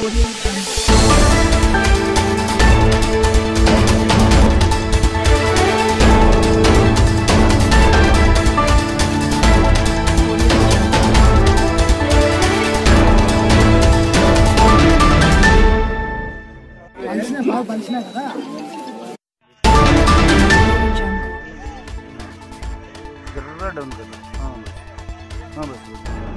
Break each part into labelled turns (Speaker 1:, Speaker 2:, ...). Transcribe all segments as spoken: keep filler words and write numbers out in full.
Speaker 1: Down कर हाँ बस हाँ बस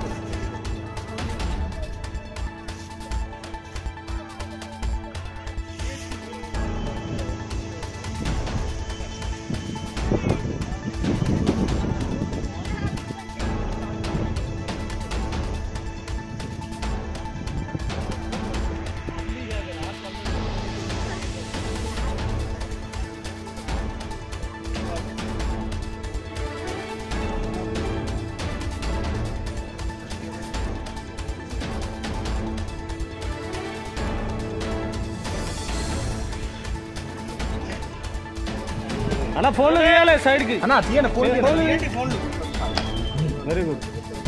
Speaker 1: అన్న ఫోన్లు తీయాలి సైడ్ కి అన్న తీయన ఫోన్ తీయండి ఫోన్లు very good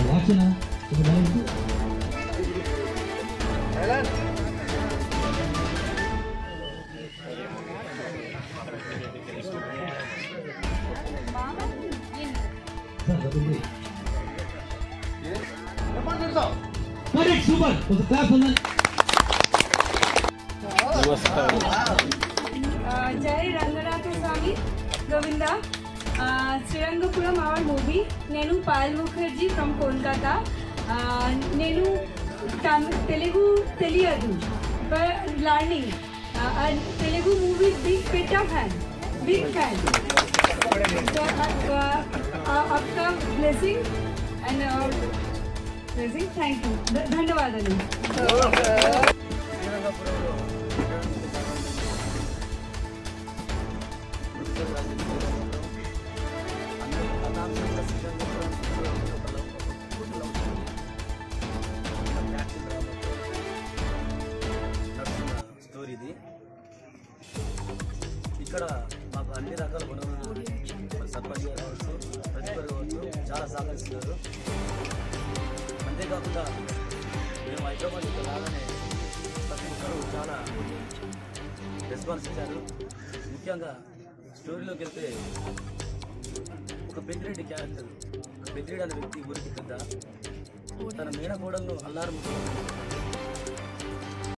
Speaker 2: Super. Was a clap for that.
Speaker 3: Jai Ranganatha Swami Govinda. Srirangapuram our movie. Nenu Payal Mukherjee from Kolkata. Nenu Telugu teliyadu but learning. Telugu movie big beta fan. Big fan. So आपका blessing and our blessing. Thank you. धन्यवाद.
Speaker 4: Story ఇది ఇక్కడ మాకు అన్ని రకాల గుణాలు సర్పంచ్ గారు కావచ్చు ప్రతి ఒక్కరు కావచ్చు చాలా సహకరిస్తున్నారు. అంతేకాకుండా మేము హైదరాబాద్ ఇక్కడ రాగానే ప్రతి ఒక్కరు చాలా రెస్పాన్స్ ఇచ్చారు. ముఖ్యంగా స్టోరీలోకి వెళ్తే ఒక పెద్దిరెడ్డి క్యారెక్టర్, పెద్దిరెడ్డి అనే వ్యక్తి ఊరికి పెద్ద, తన మేనకోడలను అల్లారు